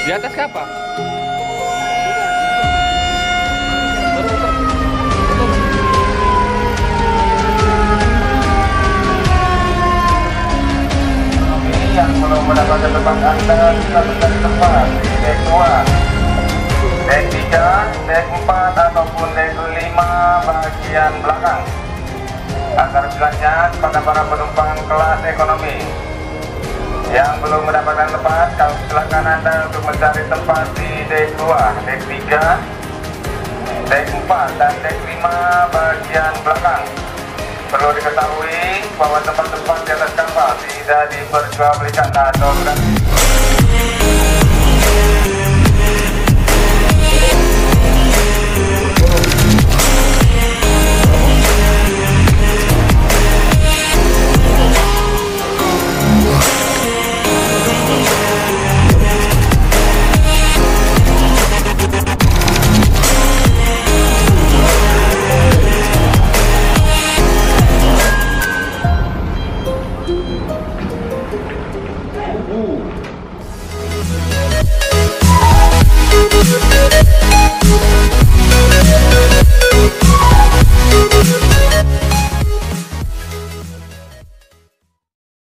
Di atas ke apa? Yang belum mendapatkan tempat Anda bisa mencari tempat di dek 2, dek 3, dek 4 ataupun dek 5 bagian belakang. Agar jelasnya kepada para penumpang kelas ekonomi yang belum mendapatkan tempat, kami silakan Anda untuk mencari tempat di dek 2, dek 3, dek 4 dan dek 5 bagian belakang. Perlu diketahui bahwa tempat-tempat di atas kapal tidak diperjualbelikan atau gratis. Ooh.